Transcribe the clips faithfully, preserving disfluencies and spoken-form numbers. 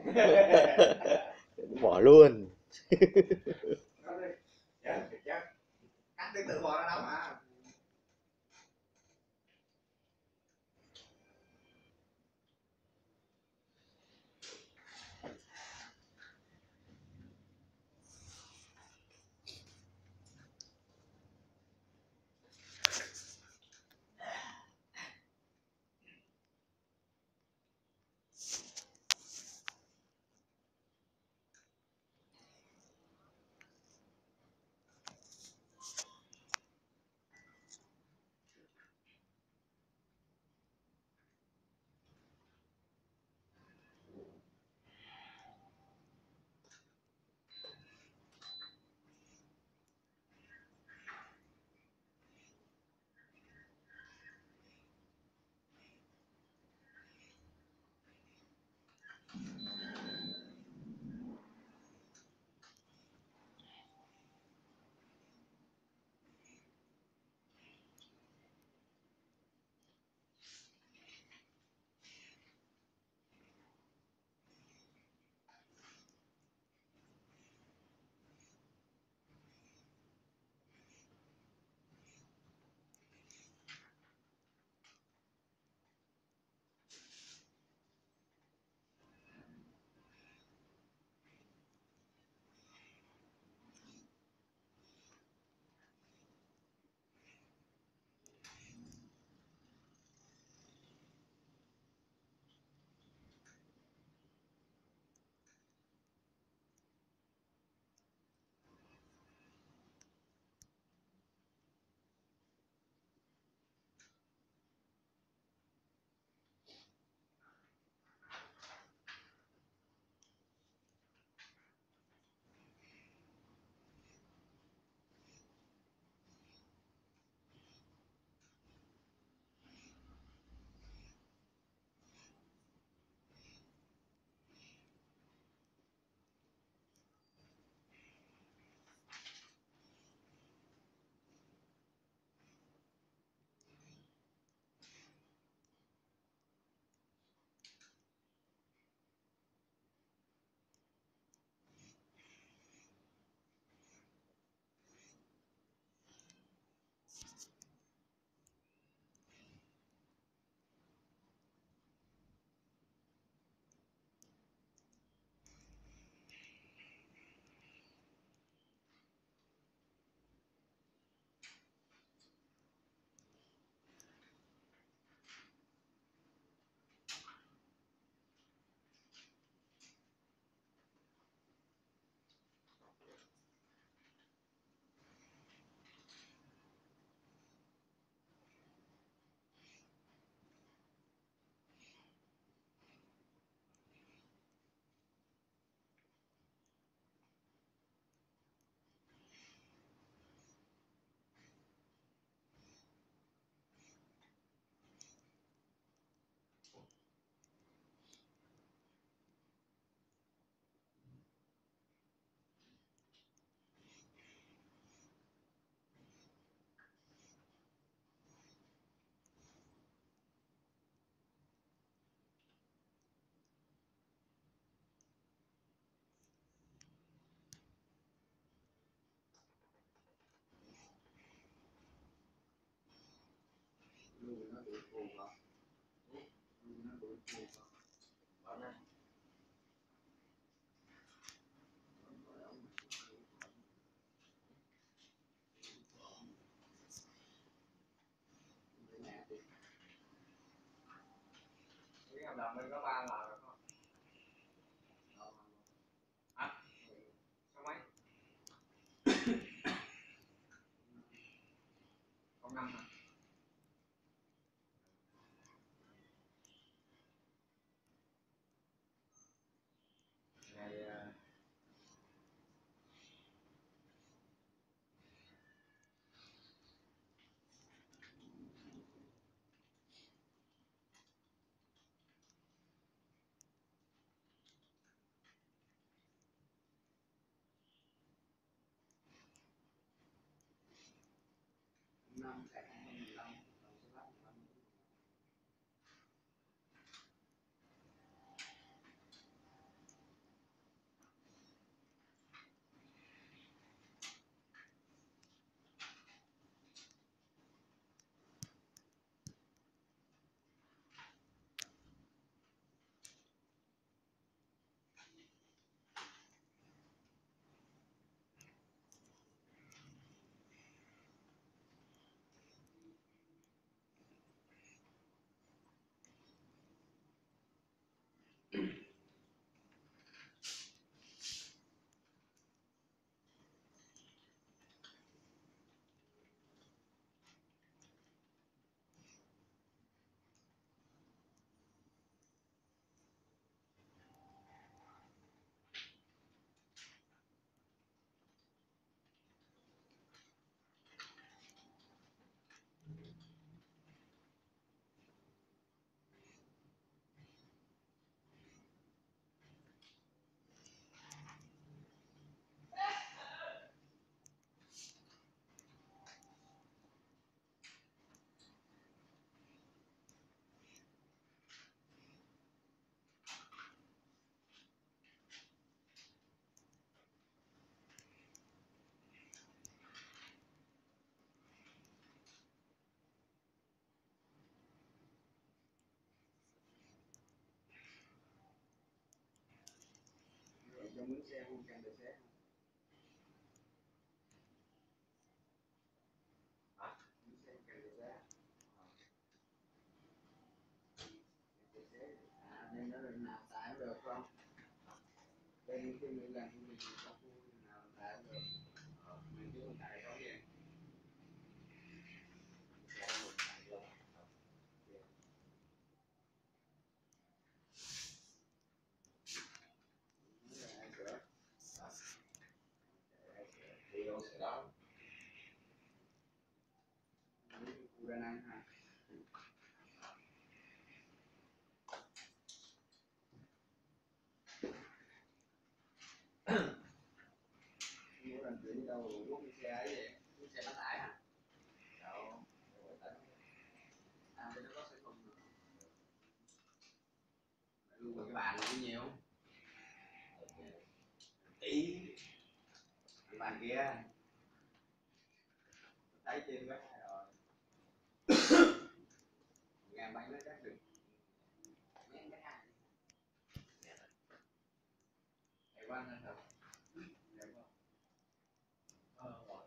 Bỏ luôn. Cắt tiếng tự bỏ ra đóng mà. Là mình có ba là rồi không? Hả? Số mấy? Không năm hả? Ngày năm Cho mướn xe không kèm được xe hả? Mướn xe kèm được xe à nên nó nào tải được không? Đây khi mình làm thì mình có khu nào tải được mình chứ không tải có gì điều sẽ đó khu đa năng ha mỗi lần chuyển đi đâu rồi lúc cái xe ấy vậy cái xe nó tải hả? Đâu à bên đó có xe không luôn rồi các bạn bao nhiêu tỷ các bạn kia thấy trên cái rồi ngàn bánh nó chắc được mấy cái hai hải quan hay sao đẹp không ờ rồi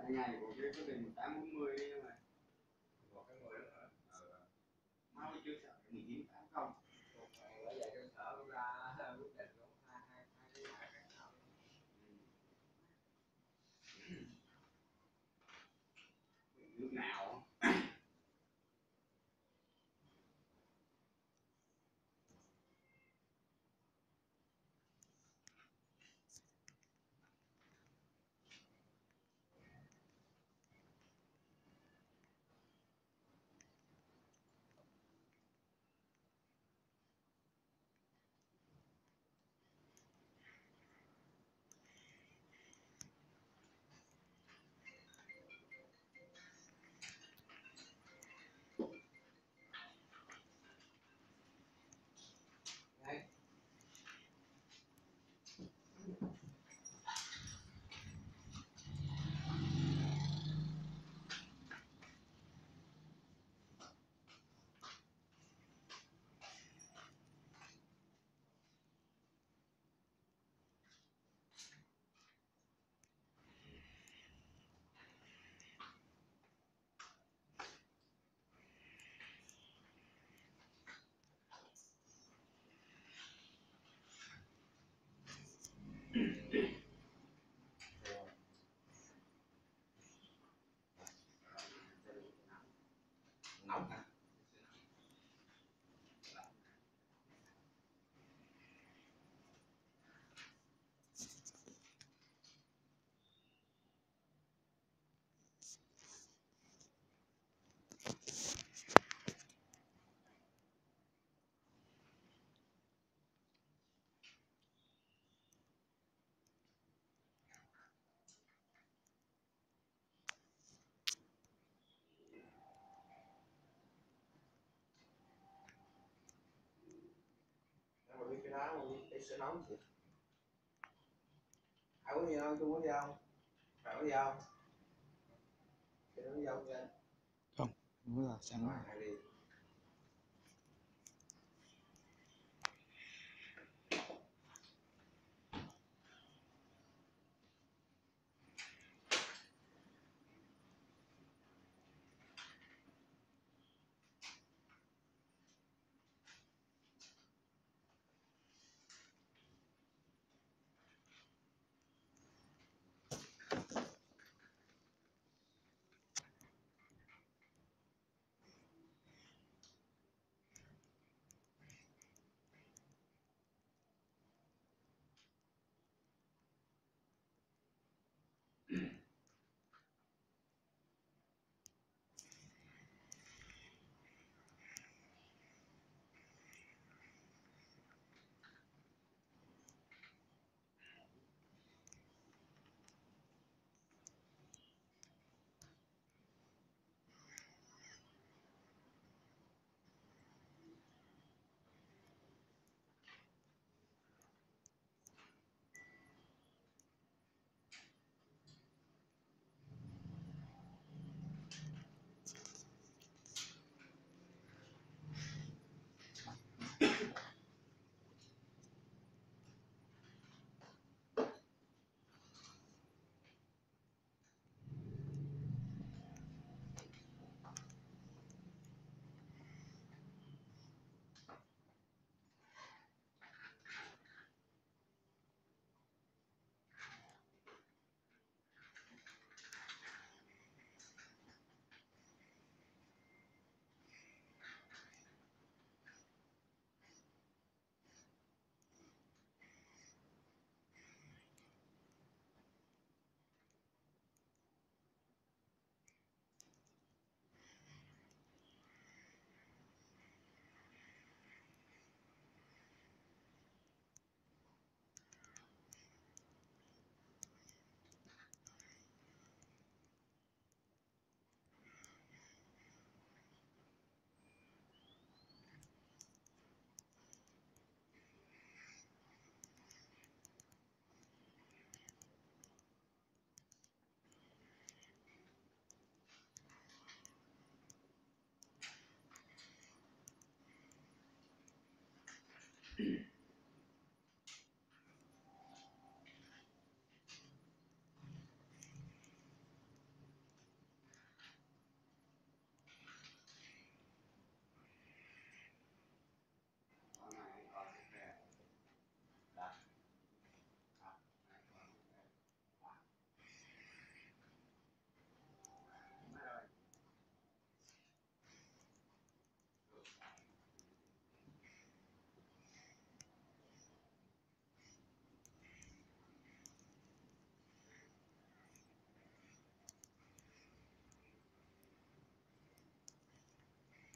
Hai ngày của cái quyết định một tám bốn mươi nhưng mà có cái người đó hả? Máu chưa sợ một chín tám không. Bởi vậy tôi sợ ra quyết định cũng hai hai hai cái nhà khác nhau. Nước nào đấy. Nóng hả? Mà biết cái đó mà biết cái sẽ nóng gì? Ai có gì không? Tôi có gì không? Phải có gì không? Cái đó gì không vậy? Không, đúng là sáng Ngoài hay đi.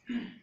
Rồi